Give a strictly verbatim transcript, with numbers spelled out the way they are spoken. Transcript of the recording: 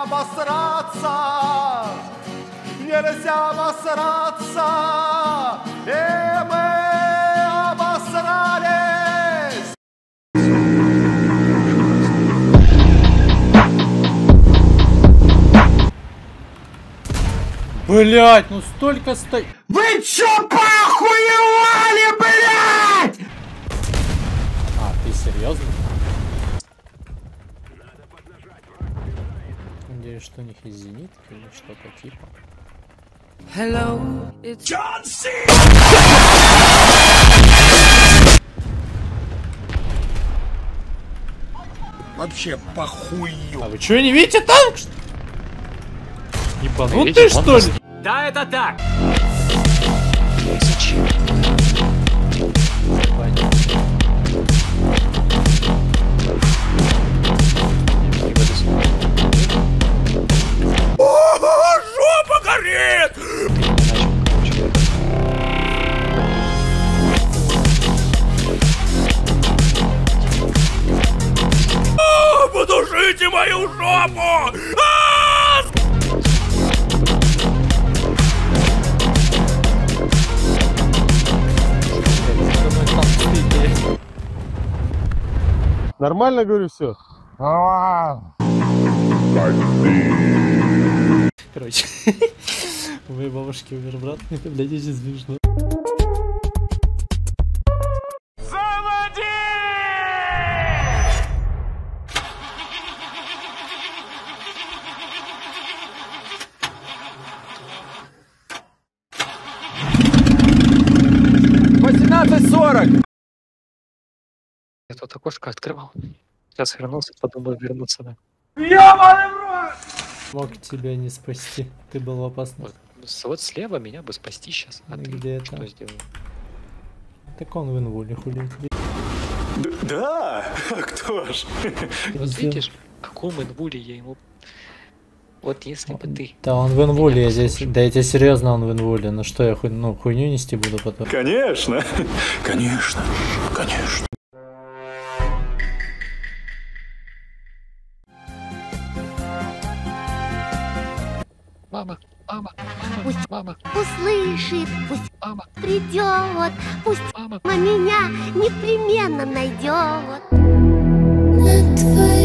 обосраться, нельзя обосраться, и мы обосрались. Блять, ну столько стоит. Вы чё похуевали, блять? А, ты серьезно? Надеюсь, что у них есть зенит или что-то типа. Hello, it's John C. Вообще похую. А вы что, не видите танк? Ебанутый, что ли? Да, это так. Зачем? О, жопа горит! О, подушите мою жопу! Нормально, говорю, все. Короче, у моей бабушки умер брат, это, блядь, очень смешно. восемнадцать сорок! Я тут окошко открывал. Сейчас вернулся, подумал вернуться, да. Мог тебя не спасти, ты был в опасности. Вот, вот слева меня бы спасти сейчас. А ты Где что это? сделал? Так он в инволе хули. Да, а кто ж? Вот видишь, в каком инвуле я ему... Вот если бы ты... Да он в инволе, я здесь... Да я тебе серьезно, он в инволе. Ну что, я хуй... ну, хуйню нести буду потом? Конечно, конечно, конечно. Мама, мама, Пусть мама, услышит, пусть мама, придет, пусть мама. мама меня непременно найдет. На твоей